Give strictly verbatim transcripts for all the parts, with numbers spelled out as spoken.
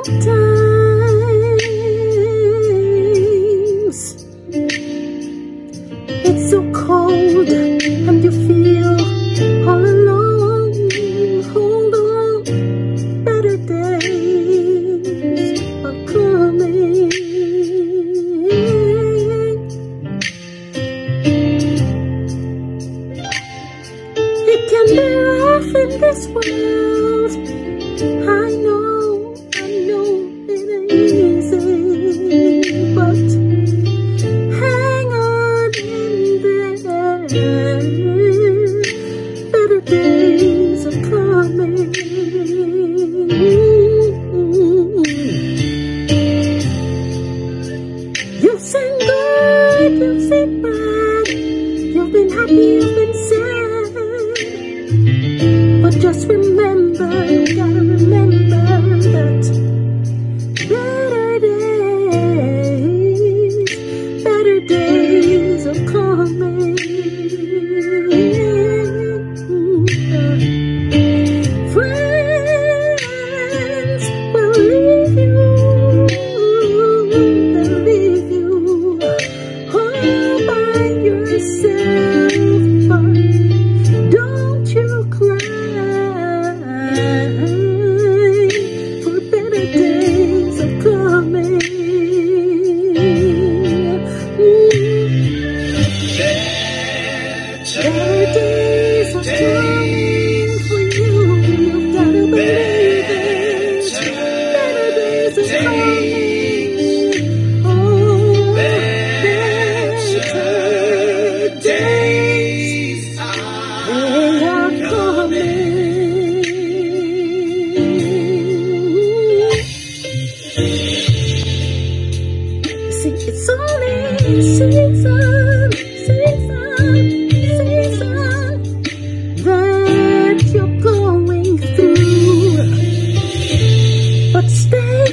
Sometimes it's so cold and you feel all alone. Hold on, better days are coming. It can be rough in this world, I know, I know it ain't easy, but hang on in there, better days are coming. You've seen good, you've seen bad, you've been happy, you've been sad, but just remember, you gotta remember that better days, better days are coming. Friends will leave you, they'll leave you all by yourself, but don't you cry, for better days are coming. Better days are coming for you, you've gotta believe it. Better days are coming, oh, better days, they are coming. See, it's only a season, season, season that you're going through, but stay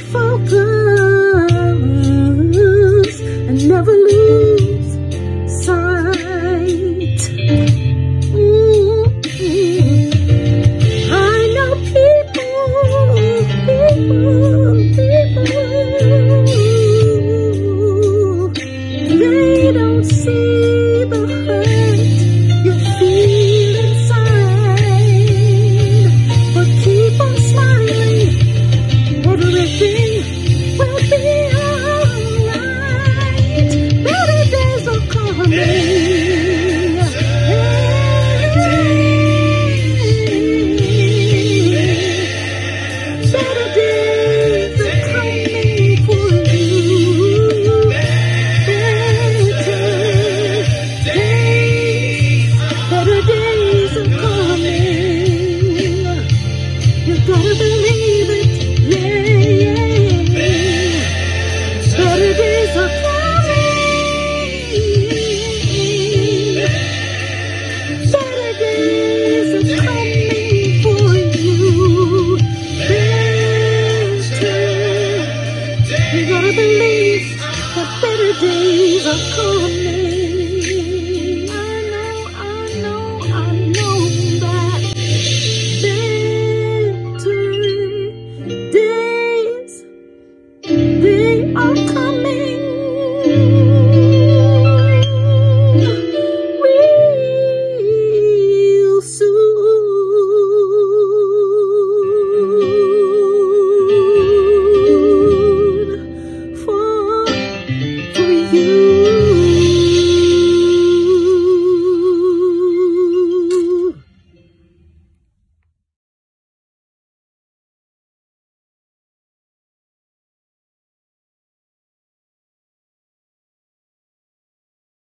focused and never lose sight. Mm-hmm. I know people, people, people, they don't see the hurt you feel inside, but keep on smiling, everything will be alright. Better days are coming. Better days are coming for you. Better days, better days are coming. You gotta believe it, yeah, yeah. Better days are coming. Better days are coming for you. Better, you gotta believe that better days are coming.